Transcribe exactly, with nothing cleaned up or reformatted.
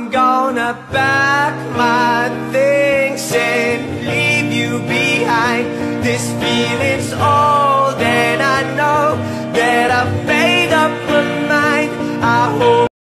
I'm gonna pack my things and leave you behind. This feeling's old and I know that I've been